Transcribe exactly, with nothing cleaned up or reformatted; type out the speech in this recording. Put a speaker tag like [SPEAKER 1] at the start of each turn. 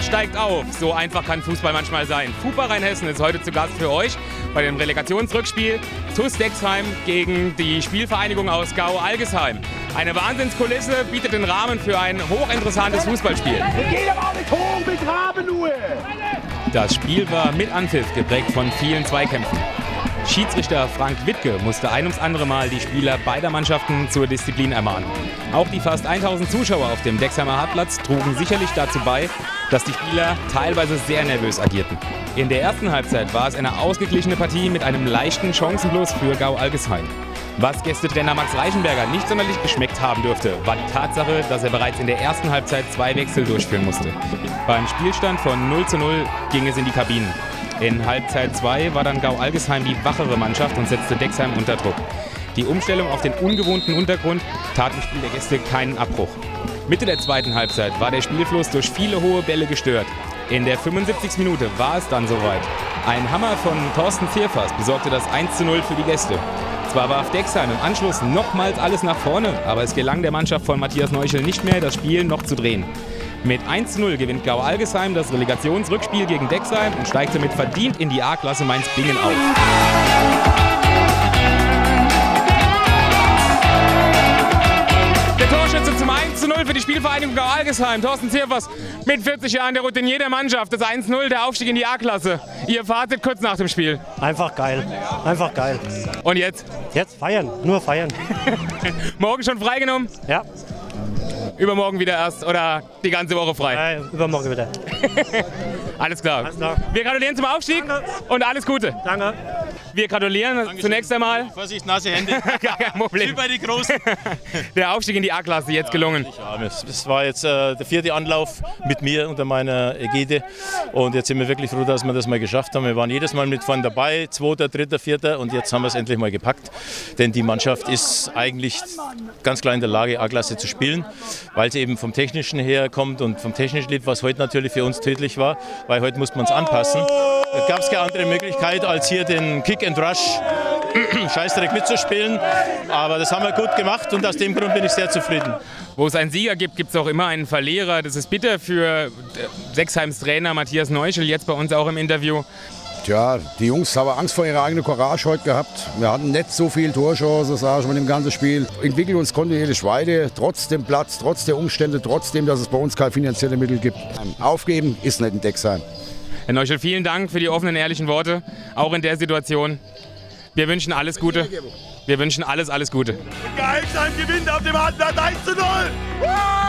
[SPEAKER 1] steigt auf. So einfach kann Fußball manchmal sein. FUPA Rheinhessen ist heute zu Gast für euch bei dem Relegationsrückspiel T U S Dexheim gegen die Spielvereinigung aus Gau-Algesheim. Eine Wahnsinnskulisse bietet den Rahmen für ein hochinteressantes Fußballspiel.
[SPEAKER 2] Wir gehen aber auch nicht hoch mit Rahmen nur!
[SPEAKER 1] Das Spiel war mit Anpfiff geprägt von vielen Zweikämpfen. Schiedsrichter Frank Wittke musste ein ums andere Mal die Spieler beider Mannschaften zur Disziplin ermahnen. Auch die fast tausend Zuschauer auf dem Dexheimer Hartplatz trugen sicherlich dazu bei, dass die Spieler teilweise sehr nervös agierten. In der ersten Halbzeit war es eine ausgeglichene Partie mit einem leichten Chancenplus für Gau-Algesheim. Was Gästetrainer Max Reichenberger nicht sonderlich geschmeckt haben dürfte, war die Tatsache, dass er bereits in der ersten Halbzeit zwei Wechsel durchführen musste. Beim Spielstand von null zu null ging es in die Kabinen. In Halbzeit zwei war dann Gau-Algesheim die wachere Mannschaft und setzte Dexheim unter Druck. Die Umstellung auf den ungewohnten Untergrund tat im Spiel der Gäste keinen Abbruch. Mitte der zweiten Halbzeit war der Spielfluss durch viele hohe Bälle gestört. In der fünfundsiebzigsten Minute war es dann soweit. Ein Hammer von Thorsten Zierfers besorgte das eins zu null für die Gäste. Zwar warf Dexheim im Anschluss nochmals alles nach vorne, aber es gelang der Mannschaft von Matthias Neuschel nicht mehr, das Spiel noch zu drehen. Mit eins zu null gewinnt Gau-Algesheim das Relegationsrückspiel gegen Dexheim und steigt somit verdient in die A-Klasse Mainz-Bingen auf. Der Torschütze zum eins zu null für die Spielvereinigung Gau-Algesheim, Thorsten Zierfers, mit vierzig Jahren der Routinier der Mannschaft. Das eins zu null, der Aufstieg in die A-Klasse. Ihr Fazit kurz nach dem Spiel.
[SPEAKER 3] Einfach geil, einfach geil.
[SPEAKER 1] Und jetzt?
[SPEAKER 3] Jetzt feiern, nur feiern.
[SPEAKER 1] Morgen schon freigenommen?
[SPEAKER 3] Ja.
[SPEAKER 1] Übermorgen wieder erst oder die ganze Woche frei?
[SPEAKER 3] Ja, übermorgen wieder.
[SPEAKER 1] Alles klar.
[SPEAKER 3] Alles klar.
[SPEAKER 1] Wir gratulieren zum Aufstieg. Danke. Und alles Gute.
[SPEAKER 3] Danke.
[SPEAKER 1] Wir gratulieren Dankeschön. Zunächst einmal.
[SPEAKER 4] Vorsicht, nasse Hände.
[SPEAKER 1] Gar kein Problem.
[SPEAKER 4] Wie bei den Großen.
[SPEAKER 1] Der Aufstieg in die A-Klasse jetzt gelungen.
[SPEAKER 4] Ja, es war jetzt äh, der vierte Anlauf mit mir unter meiner Ägide. Und jetzt sind wir wirklich froh, dass wir das mal geschafft haben. Wir waren jedes Mal mit vorne dabei, zweiter, dritter, vierter. Und jetzt haben wir es endlich mal gepackt. Denn die Mannschaft ist eigentlich ganz klar in der Lage, A-Klasse zu spielen, weil sie eben vom Technischen her kommt und vom technischen Lied, was heute natürlich für uns tödlich war, weil heute musste man es anpassen. Da gab es keine andere Möglichkeit, als hier den Kick and Rush Scheißdreck mitzuspielen. Aber das haben wir gut gemacht und aus dem Grund bin ich sehr zufrieden.
[SPEAKER 1] Wo es einen Sieger gibt, gibt es auch immer einen Verlierer. Das ist bitter für Dexheims Trainer Matthias Neuschel, jetzt bei uns auch im Interview.
[SPEAKER 5] Tja, die Jungs haben Angst vor ihrer eigenen Courage heute gehabt. Wir hatten nicht so viel Torchancen, sage ich mal, im ganzen Spiel. Entwickeln uns kontinuierlich weiter, trotz dem Platz, trotz der Umstände, trotzdem, dass es bei uns keine finanziellen Mittel gibt. Aufgeben ist nicht in Dexheim.
[SPEAKER 1] Herr Neuschel, vielen Dank für die offenen, ehrlichen Worte, auch in der Situation. Wir wünschen alles Gute. Wir wünschen alles, alles Gute.
[SPEAKER 2] Gau-Algesheim gewinnt auf dem Hartplatz eins zu null!